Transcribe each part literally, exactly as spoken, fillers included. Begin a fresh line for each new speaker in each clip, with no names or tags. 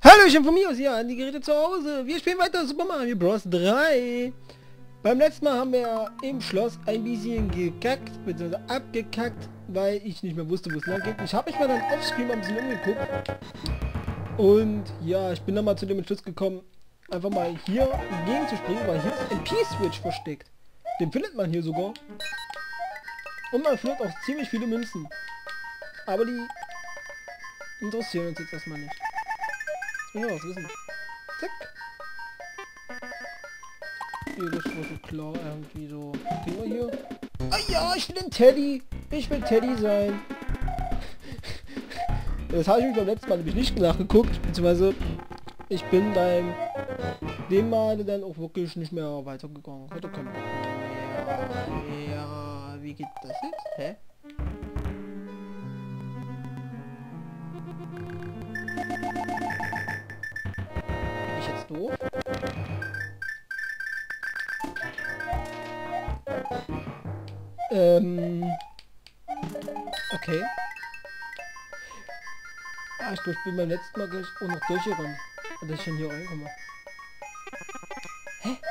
Hallöchen von mir aus hier an die Geräte zu Hause. Wir spielen weiter Super Mario Bros. drei. Beim letzten Mal haben wir im Schloss ein bisschen gekackt, bzw. abgekackt, weil ich nicht mehr wusste, wo es lang geht. Ich habe mich mal dann offscreen ein bisschen umgeguckt. Und ja, ich bin dann mal zu dem Entschluss gekommen, einfach mal hier gegen zu springen, weil hier ist ein P-Switch versteckt. Den findet man hier sogar. Und man findet auch ziemlich viele Münzen. Aber die interessieren uns jetzt erstmal nicht. Jetzt will ich was wissen. Zack. Hier, das war so klar irgendwie so. Gehen wir hier. Ah ja, ich will ein Teddy. Ich will Teddy sein. Das habe ich mich beim letzten Mal nämlich nicht nachgeguckt. Beziehungsweise ich bin beim dem Mal dann auch wirklich nicht mehr weitergegangen. Oder kann man? Ja, ja, wie geht das jetzt? Hä? Bin ich jetzt doof? Ähm. Okay. Ah, ich glaube, ich bin beim letzten Mal gleich auch noch durchgerannt. Und dass ich schon hier reinkomme. Hä?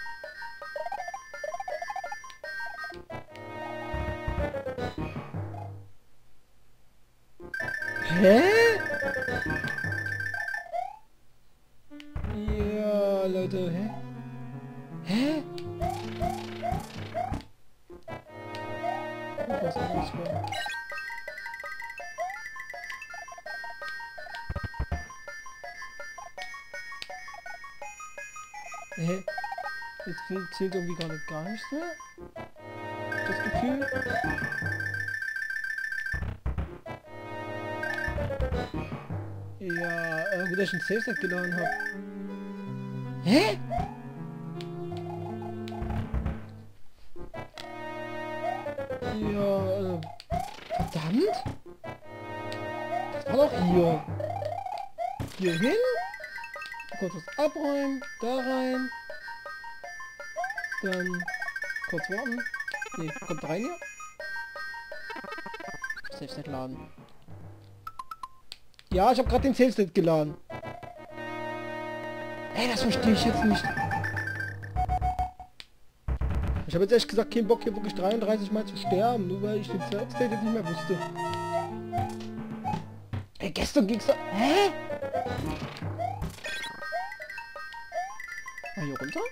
Hä? Ja, Leute, hä? Hä? Was anderes war. Hä? Jetzt funktioniert irgendwie gerade gar nichts mehr. Das Gefühl. Ja, äh, gut, dass ich ein Safe-Set geladen habe. Hä? Ja, äh, verdammt? Das war doch hier. Hier hin. Kurz was abräumen. Da rein. Dann kurz warten. Ne, kommt rein hier. Safe-Set laden. Ja, ich habe gerade den Safe-Set geladen. Ey, das verstehe ich jetzt nicht. Ich habe jetzt echt gesagt, keinen Bock hier wirklich dreiunddreißig Mal zu sterben, nur weil ich den Safe-State jetzt nicht mehr wusste. Ey, gestern ging's da... Hä? Mal hier runter?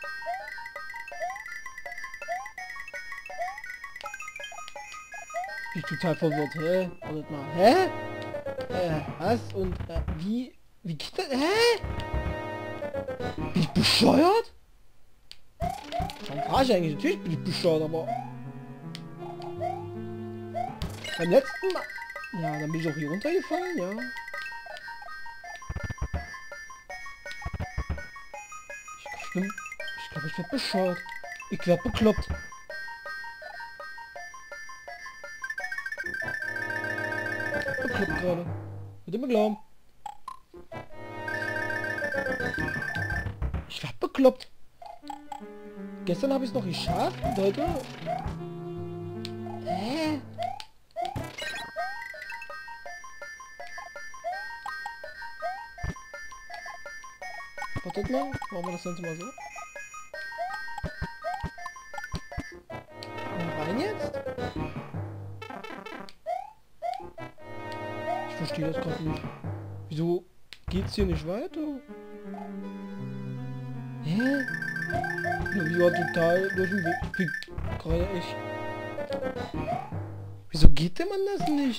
Ich bin total verwirrt, hä? Wartet mal, hä? Äh, was? Und, äh, wie... Wie geht das? Hä? Bin ich bescheuert? Warum war ich eigentlich? Natürlich bin ich bescheuert, aber... Beim letzten Mal... Ja, dann bin ich auch hier runtergefallen, ja. Ich glaube, ich, glaub, ich werde bescheuert. Ich werde bekloppt. Bekloppt gerade. Würde mir glauben. Ich werde bekloppt. Gestern habe ich es noch geschafft und heute... Hä? Wartet mal, machen wir das Ganze mal so. Und rein jetzt? Ich verstehe das gerade nicht. Wieso geht's hier nicht weiter? Hä? Ich war total durch den Weg. Ich bin gerade echt... Wieso geht denn man das nicht?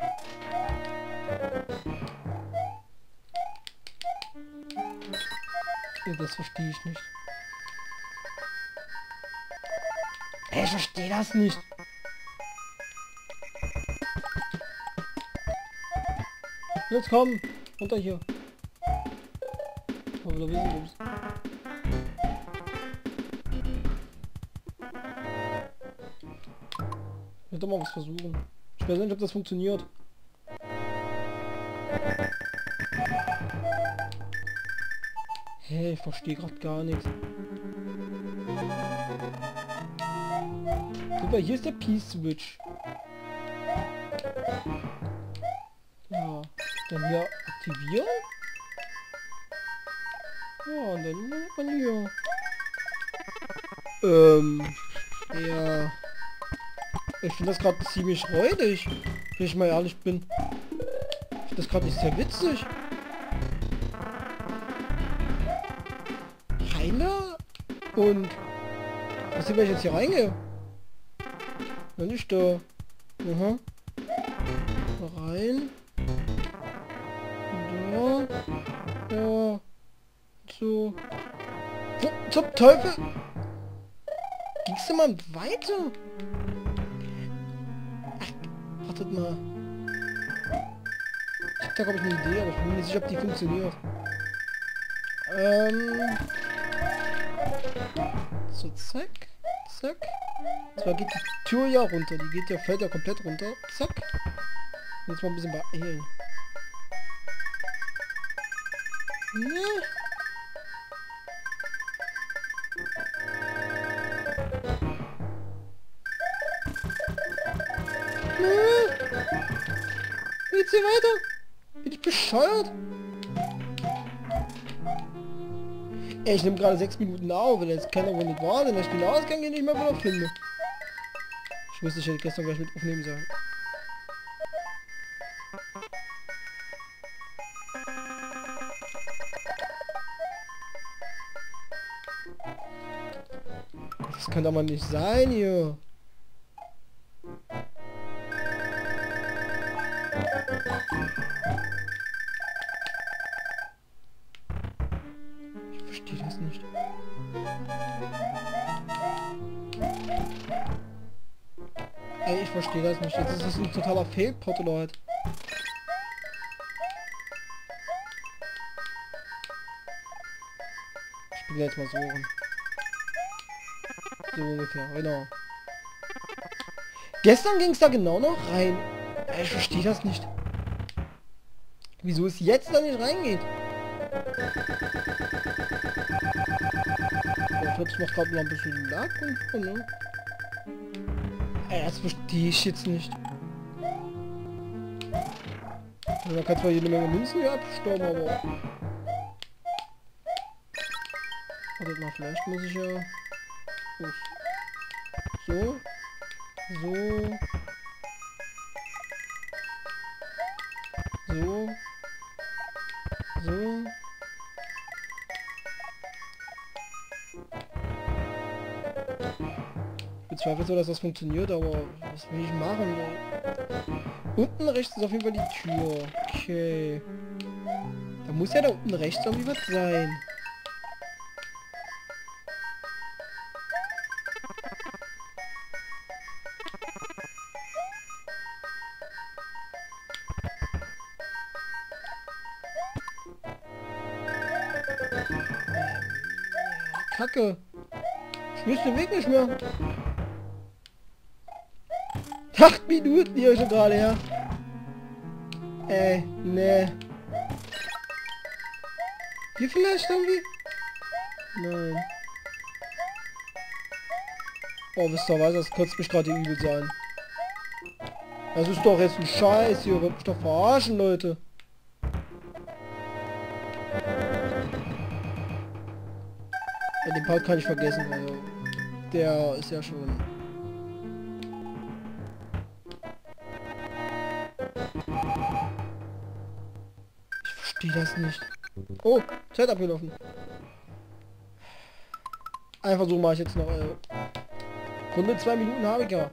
Ja, das verstehe ich nicht. Ey, ich verstehe das nicht. Jetzt komm, runter hier. Oh, da wissen wir es. Ich werde doch mal was versuchen. Ich weiß nicht, ob das funktioniert. Hey, ich verstehe gerade gar nichts. Super, hier ist der P-Switch. Ja, dann hier aktivieren. Ja, und dann macht man hier. Ähm, ja. Ich finde das gerade ziemlich räudig, wenn ich mal ehrlich bin. Ich finde das gerade nicht sehr witzig. Rein und was ist, wenn ich jetzt hier reingehe? Na nicht da. Aha. Rein. Da. Ja. So. Wo, zum Teufel? Ging's denn mal weiter? Ach, wartet mal. Ich hab da glaube ich eine Idee, aber ich bin mir nicht sicher, ob die funktioniert. Ähm. So, zack. Zack. Zwar geht die Tür ja runter. Die geht ja, fällt ja komplett runter. Zack. Jetzt mal ein bisschen beeilen. Ne? Ne? Geht's hier weiter? Bin ich bescheuert? Ey, ich nehme gerade sechs Minuten auf, wenn jetzt keiner wohl nicht war, denn ich den Ausgang hier nicht mehr wieder finde. Ich wusste, ich hätte gestern gleich mit aufnehmen sollen. Das kann doch mal nicht sein hier. Ich verstehe das nicht. Ey, ich verstehe das nicht. Jetzt ist es ein totaler Fehlpot, Leute. Ich bin jetzt mal so rum. So ungefähr, genau. Gestern ging es da genau noch rein. Ey, ich verstehe das nicht. Wieso es jetzt da nicht reingeht? Oh, jetzt macht gerade noch ein bisschen Lag und ne? Ey, das verstehe ich jetzt nicht. Man kann zwar jede Menge Münzen hier abstauben, aber... Wartet mal, vielleicht muss ich ja... Oh. So. So. So. So. Ich bezweifle so, dass das funktioniert, aber was will ich machen? Unten rechts ist auf jeden Fall die Tür. Okay. Da muss ja da unten rechts irgendwie was sein. Kacke. Ich wüsste den Weg nicht mehr. Acht Minuten hier schon gerade, ja. Ey, ne. Hier vielleicht irgendwie? Nein. Oh, wisst ihr was, das kotzt mich gerade übel sein. Das ist doch jetzt ein Scheiß hier, wird mich doch verarschen, Leute. Ja, den Part kann ich vergessen, also der ist ja schon... Ich verstehe das nicht. Oh, Zeit abgelaufen. Ein Versuch mache ich jetzt noch. Äh, Runde zwei Minuten habe ich ja.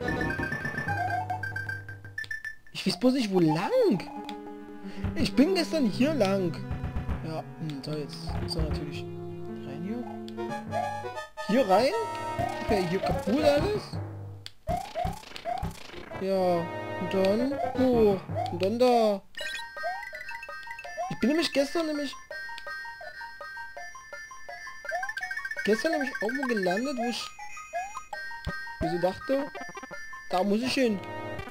Ich weiß bloß nicht, wo lang. Ich bin gestern hier lang. Ja, hm, so jetzt ist er natürlich rein hier. Hier rein? Okay, hier kaputt alles. Ja, und dann hoch. Und dann da. Ich bin nämlich gestern nämlich... Gestern nämlich irgendwo gelandet, wo ich... Wie so dachte, da muss ich hin.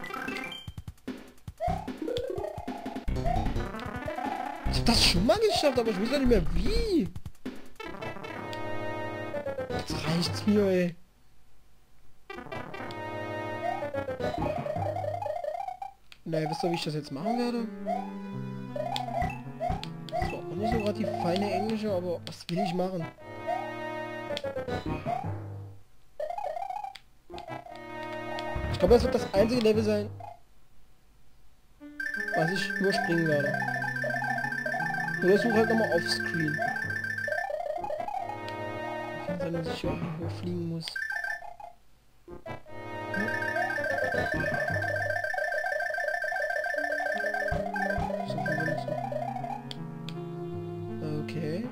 Ich hab das schon mal geschafft, aber ich weiß ja nicht mehr wie. Jetzt reicht's mir, ey. Naja, wisst ihr, wie ich das jetzt machen werde? Das war auch nicht so gerade die feine Englische, aber was will ich machen? Ich glaube, das wird das einzige Level sein, was ich überspringen werde. Oder ich suche halt nochmal offscreen. Kann sein, dass ich hier auch irgendwo fliegen muss. Okay.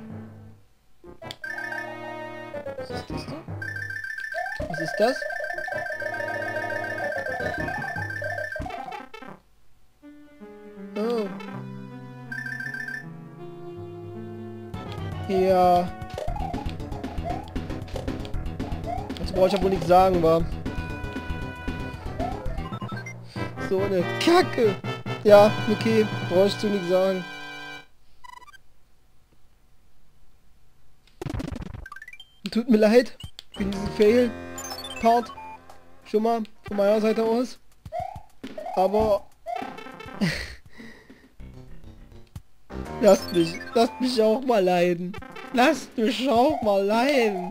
Was ist das da? Was ist das? Oh. Ja. Das brauche ich ja wohl nicht sagen, wa? So eine Kacke. Ja, okay. Brauche ich zu nicht sagen. Tut mir leid für diesen Fail-Part. Schon mal von meiner Seite aus. Aber... lasst mich, lasst mich auch mal leiden. Lasst mich auch mal leiden.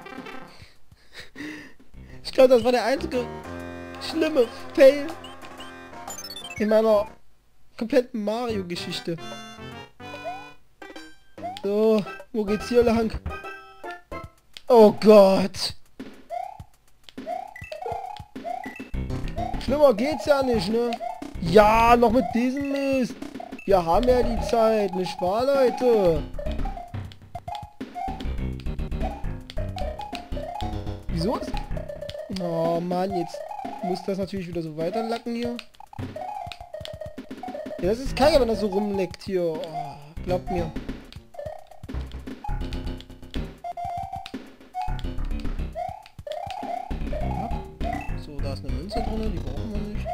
Ich glaube, das war der einzige schlimme Fail in meiner kompletten Mario-Geschichte. So, wo geht's hier lang? Oh Gott. Schlimmer geht's ja nicht, ne? Ja, noch mit diesem Mist. Wir haben ja die Zeit, nicht wahr, Leute? Wieso ist... Oh Mann, jetzt muss das natürlich wieder so weiterlacken hier. Ja, das ist kacke, wenn das so rumleckt hier. Oh, glaubt mir. So, da ist eine Münze drin, die brauchen wir nicht.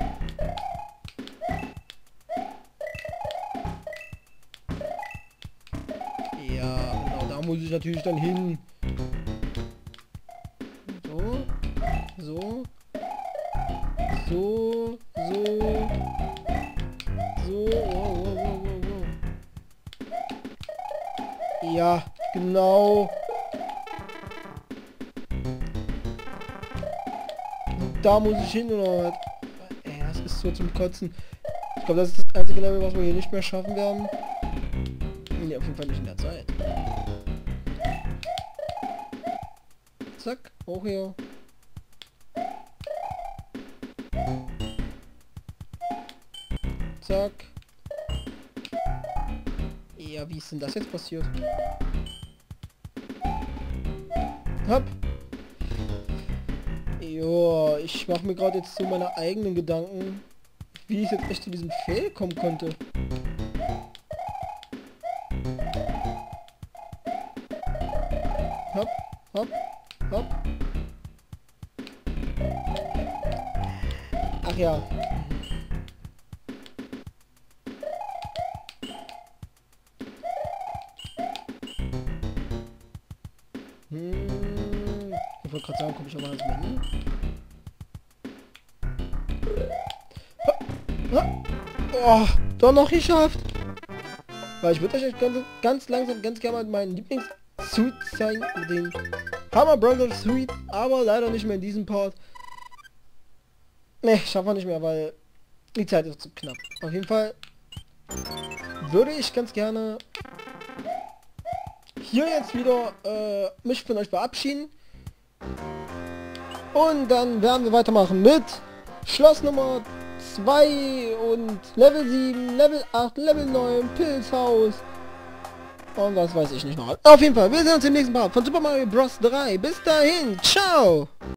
Ja, genau, da muss ich natürlich dann hin. So. So. So. So. So. Wow, wow, wow, wow, wow. Ja, genau. Und da muss ich hin oder was? Ey, das ist so zum Kotzen. Ich glaube, das ist das einzige Level, was wir hier nicht mehr schaffen werden. Nee, auf jeden Fall nicht in der Zeit. Zack, auch hier. Zack. Ja, wie ist denn das jetzt passiert? Hopp. Jo, ich mache mir gerade jetzt so meine eigenen Gedanken, wie ich jetzt echt zu diesem Fail kommen konnte. Hopp, hopp, hopp. Ach ja. Hm. Ich wollte gerade sagen, komme ich aber nicht mehr hin. Oh, doch noch geschafft. Weil ich würde euch ganz, ganz langsam, ganz gerne mal meinen Lieblings-Suite zeigen, den Hammer Brothers Suite, aber leider nicht mehr in diesem Part. Ne, schaffen wir nicht mehr, weil die Zeit ist zu knapp. Auf jeden Fall würde ich ganz gerne hier jetzt wieder äh, mich von euch verabschieden. Und dann werden wir weitermachen mit Schloss Nummer zwei und Level sieben, Level acht, Level neun, Pilzhaus und was weiß ich nicht noch. Auf jeden Fall, wir sehen uns im nächsten Part von Super Mario Bros. drei. Bis dahin, ciao!